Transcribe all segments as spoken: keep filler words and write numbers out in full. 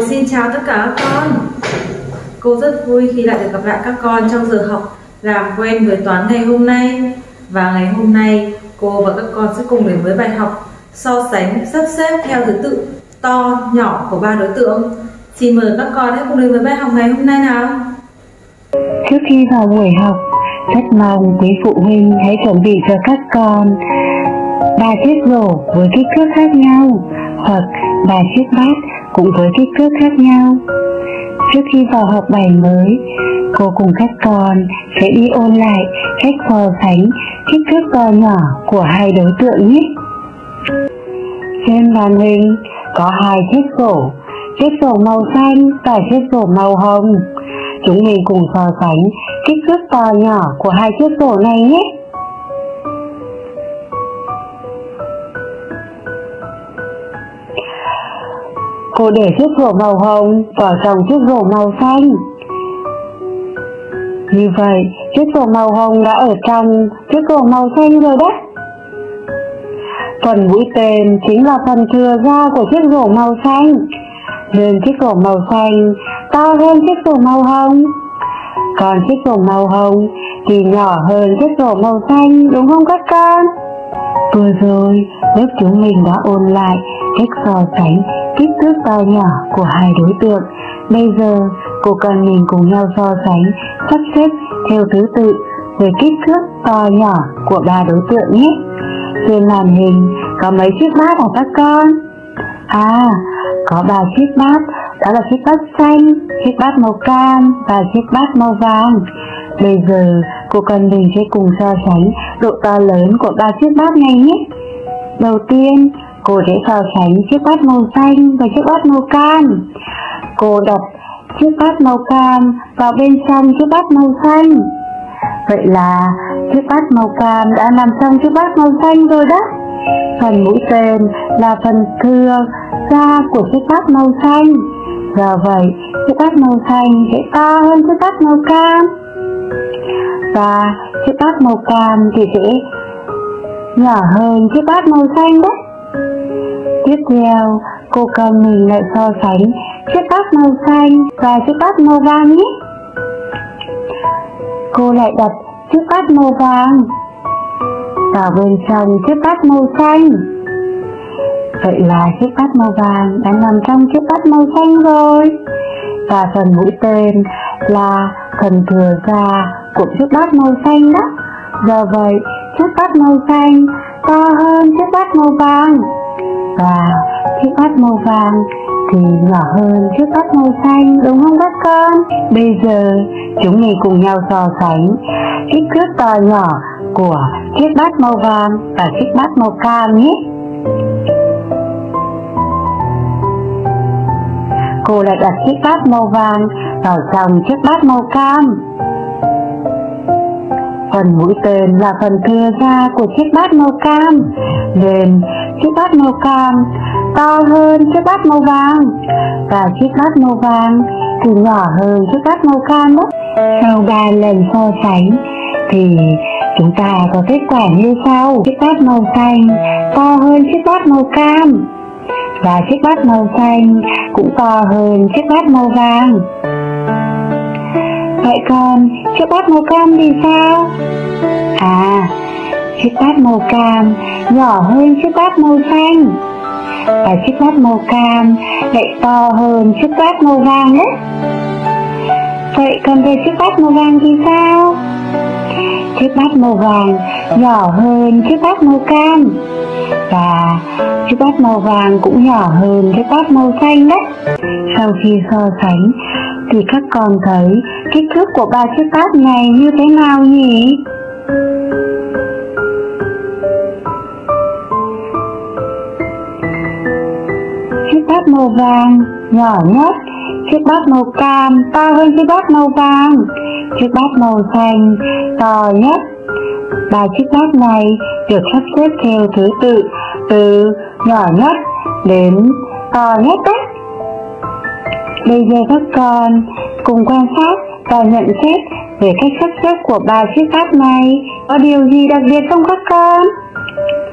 xin chào tất cả các con. Cô rất vui khi lại được gặp lại các con trong giờ học làm quen với toán ngày hôm nay. Và ngày hôm nay cô và các con sẽ cùng đến với bài học so sánh sắp xếp theo thứ tự to, nhỏ của ba đối tượng. Xin mời các con hãy cùng đến với bài học ngày hôm nay nào. Trước khi vào buổi học, rất mong quý phụ huynh hãy chuẩn bị cho các con ba chiếc rổ với kích thước khác nhau hoặc ba chiếc bát cũng với kích thước khác nhau. Trước khi vào học bài mới, cô cùng các con sẽ đi ôn lại cách so sánh kích thước to nhỏ của hai đối tượng nhé. Trên màn hình có hai chiếc rổ, chiếc rổ màu xanh và chiếc rổ màu hồng. Chúng mình cùng so sánh kích thước to nhỏ của hai chiếc rổ này nhé. Cô để chiếc rổ màu hồng vào trong chiếc rổ màu xanh. Như vậy, chiếc rổ màu hồng đã ở trong chiếc rổ màu xanh rồi đấy. Phần mũi tên chính là phần thừa ra của chiếc rổ màu xanh, nên chiếc rổ màu xanh to hơn chiếc rổ màu hồng. Còn chiếc rổ màu hồng thì nhỏ hơn chiếc rổ màu xanh, đúng không các con? Vừa rồi, lớp chúng mình đã ôn lại cách so sánh kích thước to nhỏ của hai đối tượng. Bây giờ, cô con mình cùng nhau so sánh, sắp xếp theo thứ tự về kích thước to nhỏ của ba đối tượng nhé. Trên màn hình có mấy chiếc bát hả các con? À, có ba chiếc bát, đó là chiếc bát xanh, chiếc bát màu cam và chiếc bát màu vàng. Bây giờ, cô con mình sẽ cùng so sánh độ to lớn của ba chiếc bát này nhé. Đầu tiên, cô sẽ so sánh chiếc bát màu xanh và chiếc bát màu cam. Cô đặt chiếc bát màu cam vào bên trong chiếc bát màu xanh. Vậy là chiếc bát màu cam đã nằm trong chiếc bát màu xanh rồi đó. Phần mũi tên là phần thừa da của chiếc bát màu xanh. Do vậy, chiếc bát màu xanh sẽ to hơn chiếc bát màu cam. Và chiếc bát màu cam thì sẽ nhỏ hơn chiếc bát màu xanh đấy. Tiếp theo, cô con mình lại so sánh chiếc bát màu xanh và chiếc bát màu vàng nhé. Cô lại đặt chiếc bát màu vàng vào bên trong chiếc bát màu xanh. Vậy là chiếc bát màu vàng đã nằm trong chiếc bát màu xanh rồi. Và phần mũi tên là phần thừa ra của chiếc bát màu xanh đó. Do vậy, chiếc bát màu xanh to hơn chiếc bát màu vàng. Và chiếc bát màu vàng thì nhỏ hơn chiếc bát màu xanh, đúng không các con? Bây giờ chúng mình cùng nhau so sánh kích thước to nhỏ của chiếc bát màu vàng và chiếc bát màu cam nhé. Cô lại đặt chiếc bát màu vàng vào trong chiếc bát màu cam. Phần mũi tên là phần thừa ra của chiếc bát màu cam, nên chiếc bát màu cam to hơn chiếc bát màu vàng. Và chiếc bát màu vàng thì nhỏ hơn chiếc bát màu cam đó. Sau ba lần so sánh thì chúng ta có kết quả như sau. Chiếc bát màu xanh to hơn chiếc bát màu cam. Và chiếc bát màu xanh cũng to hơn chiếc bát màu vàng. Vậy còn chiếc bát màu cam thì sao? À, chiếc bát màu cam nhỏ hơn chiếc bát màu xanh. Và chiếc bát màu cam lại to hơn chiếc bát màu vàng đấy. Vậy còn về chiếc bát màu vàng thì sao? Chiếc bát màu vàng nhỏ hơn chiếc bát màu cam. Và chiếc bát màu vàng cũng nhỏ hơn chiếc bát màu xanh đấy. Sau khi so sánh thì các con thấy kích thước của ba chiếc bát này như thế nào nhỉ? Chiếc bát màu vàng nhỏ nhất, chiếc bát màu cam to hơn chiếc bát màu vàng, chiếc bát màu xanh to nhất. Ba chiếc bát này được sắp xếp theo thứ tự từ nhỏ nhất đến to nhất đấy. Bây giờ các con cùng quan sát và nhận xét về cách sắp xếp của ba chiếc bát này. Có điều gì đặc biệt không các con?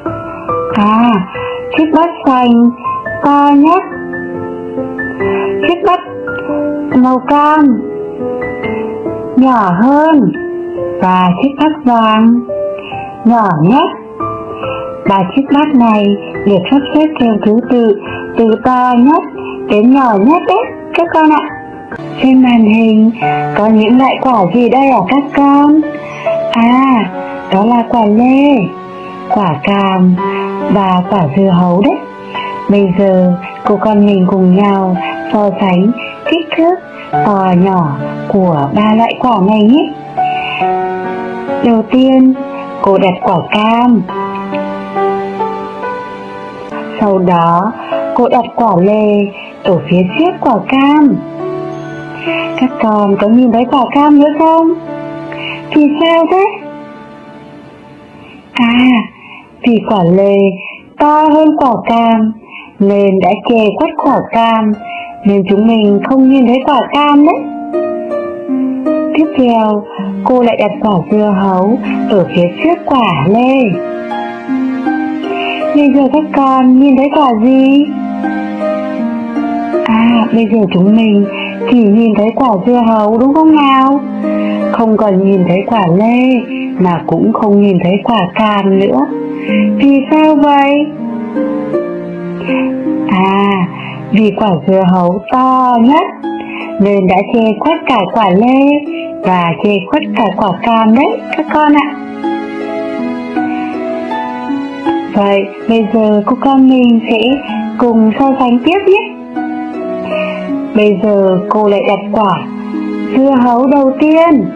À, chiếc bát xanh to nhất, chiếc chiếc bát màu cam nhỏ hơn và chiếc bát vàng nhỏ nhất. Ba chiếc bát này được sắp xếp theo thứ tự từ to nhất đến nhỏ nhất đấy các con ạ. Trên màn hình có những loại quả gì đây hả các con? À, đó là quả lê, quả cam và quả dưa hấu đấy. Bây giờ cô con mình cùng nhau so sánh kích thước to nhỏ của ba loại quả này nhé. Đầu tiên cô đặt quả cam, sau đó cô đặt quả lê ở phía trước quả cam. Các con có nhìn thấy quả cam nữa không? Vì sao thế? À, vì quả lê to hơn quả cam nên đã che khuất quả cam, nên chúng mình không nhìn thấy quả cam đấy. Tiếp theo, cô lại đặt quả dưa hấu ở phía trước quả lê. Bây giờ các con nhìn thấy quả gì? À, bây giờ chúng mình chỉ nhìn thấy quả dưa hấu đúng không nào? Không còn nhìn thấy quả lê mà cũng không nhìn thấy quả cam nữa. Vì sao vậy? À, vì quả dưa hấu to nhất nên đã che khuất cả quả lê và che khuất cả quả cam đấy các con ạ. Vậy bây giờ cô con mình sẽ cùng so sánh tiếp nhé. Bây giờ cô lại đặt quả dưa hấu đầu tiên.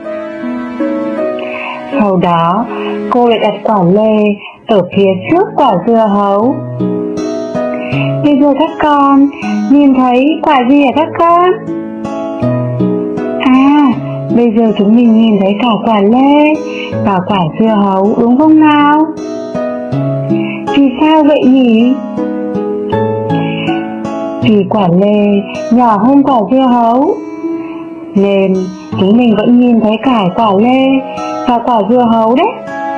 Sau đó cô lại đặt quả lê ở phía trước quả dưa hấu. Bây giờ các con nhìn thấy quả gì hả các con? À, bây giờ chúng mình nhìn thấy cả quả lê và quả dưa hấu đúng không nào? Vì sao vậy nhỉ? Vì quả lê nhỏ hơn quả dưa hấu nên chúng mình vẫn nhìn thấy cả quả lê và quả dưa hấu đấy.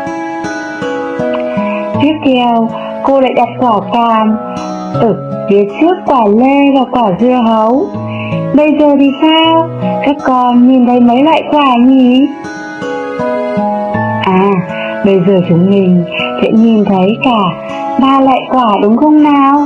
Tiếp theo cô lại đặt quả cam ở phía trước quả lê và quả dưa hấu. Bây giờ thì sao? Các con nhìn thấy mấy loại quả nhỉ? À, bây giờ chúng mình sẽ nhìn thấy cả ba loại quả đúng không nào?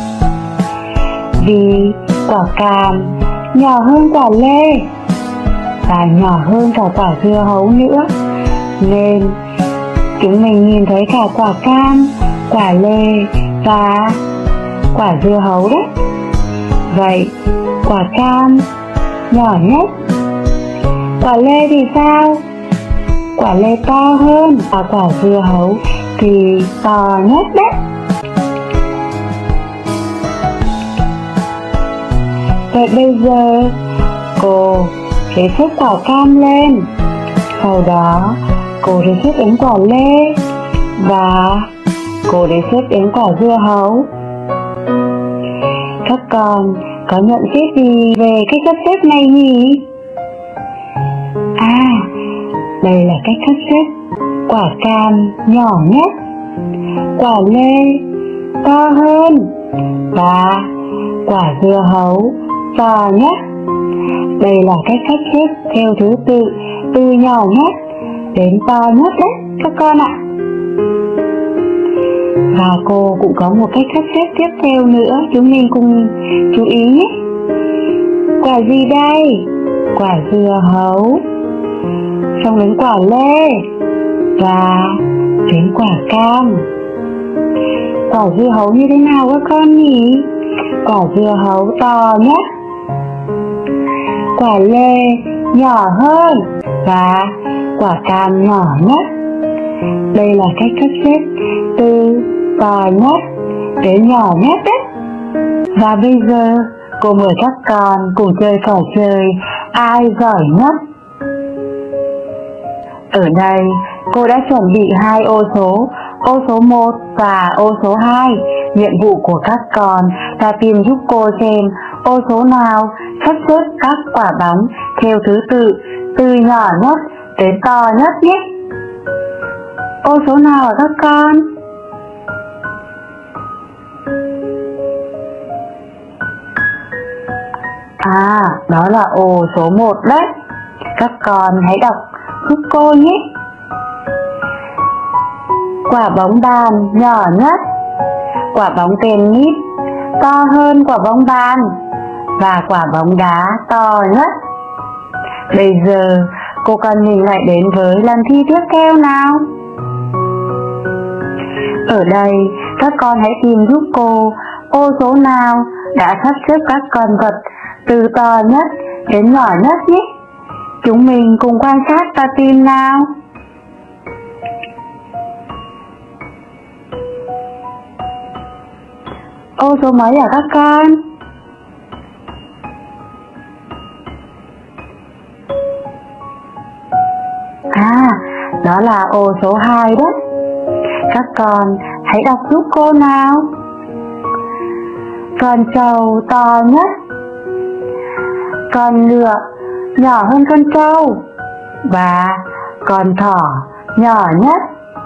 Vì quả cam nhỏ hơn quả lê và nhỏ hơn cả quả dưa hấu nữa nên chúng mình nhìn thấy cả quả cam, quả lê và quả dưa hấu đấy. Vậy quả cam nhỏ nhất, quả lê thì sao? Quả lê to hơn và quả dưa hấu thì to nhất đấy. Vậy bây giờ cô sẽ xếp quả cam lên, sau đó cô sẽ xếp đến quả lê và cô sẽ xếp đến quả dưa hấu. Các con có nhận xét gì về cách sắp xếp này nhỉ? À, đây là cách sắp xếp quả cam nhỏ nhất, quả lê to hơn và quả dưa hấu to nhất. Đây là cách sắp xếp theo thứ tự từ nhỏ nhất đến to nhất đấy các con ạ. Và cô cũng có một cách sắp xếp tiếp theo nữa, chúng mình cùng chú ý nhé. Quả gì đây? Quả dưa hấu, xong đến quả lê và đến quả cam. Quả dưa hấu như thế nào các con nhỉ? Quả dưa hấu to nhất, quả lê nhỏ hơn và quả cam nhỏ nhất. Đây là cách sắp xếp từ to nhất đến nhỏ nhất đấy. Và bây giờ cô mời các con cùng chơi trò chơi ai giỏi nhất. Ở đây cô đã chuẩn bị hai ô số, ô số một và ô số hai. Nhiệm vụ của các con là tìm giúp cô xem ô số nào sắp xếp các quả bóng theo thứ tự từ nhỏ nhất đến to nhất nhé. Ô số nào hả các con? À, đó là ô số một đấy. Các con hãy đọc giúp cô nhé. Quả bóng bàn nhỏ nhất. Quả bóng tennis to hơn quả bóng bàn. Và quả bóng đá to nhất. Bây giờ cô con mình lại đến với lần thi tiếp theo nào. Ở đây các con hãy tìm giúp cô ô số nào đã sắp xếp các con vật từ to nhất đến nhỏ nhất nhé. Chúng mình cùng quan sát và tìm nào. Ô số mấy hả các con? À, đó là ô số hai đấy. Các con hãy đọc giúp cô nào. Con trâu to nhất. Con ngựa nhỏ hơn con trâu. Và con thỏ nhỏ nhất.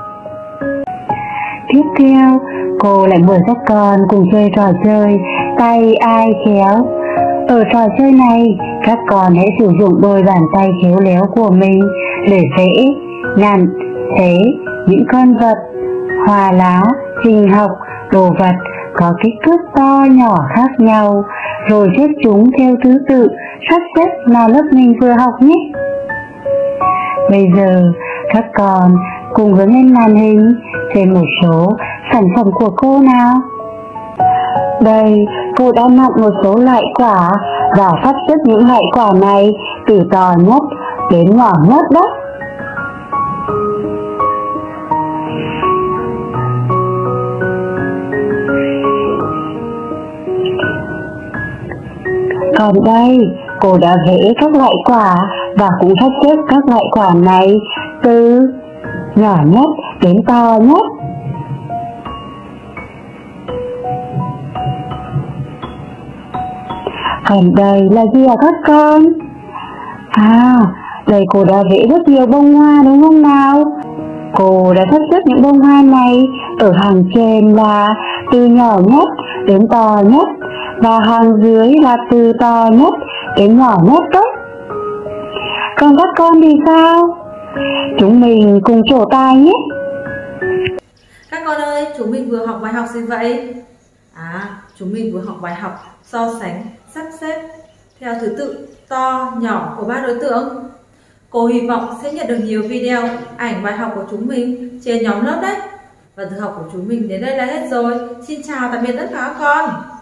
Tiếp theo, cô lại mời các con cùng chơi trò chơi tay ai khéo. Ở trò chơi này, các con hãy sử dụng đôi bàn tay khéo léo của mình để vẽ, nặn, xé những con vật, hoa lá, hình học, đồ vật có kích thước to nhỏ khác nhau, rồi xếp chúng theo thứ tự sắp xếp mà lớp mình vừa học nhé. Bây giờ, các con cùng hướng lên màn hình xem một số sản phẩm của cô nào. Đây, cô đã nặn một số loại quả và sắp xếp những loại quả này từ to nhất đến nhỏ nhất đó. Còn đây, cô đã vẽ các loại quả và cũng sắp xếp các loại quả này từ nhỏ nhất đến to nhất. Còn đây là gì hả các con? À, đây cô đã vẽ rất nhiều bông hoa đúng không nào? Cô đã sắp xếp những bông hoa này ở hàng trên là từ nhỏ nhất đến to nhất, và hàng dưới là từ to nhất đến nhỏ nhất đó. Còn các con thì sao? Chúng mình cùng trổ tài nhé. Các con ơi, chúng mình vừa học bài học gì vậy? À, chúng mình vừa học bài học so sánh, sắp xếp theo thứ tự to, nhỏ của ba đối tượng. Cô hy vọng sẽ nhận được nhiều video ảnh bài học của chúng mình trên nhóm lớp đấy. Và giờ học của chúng mình đến đây là hết rồi. Xin chào tạm biệt tất cả các con.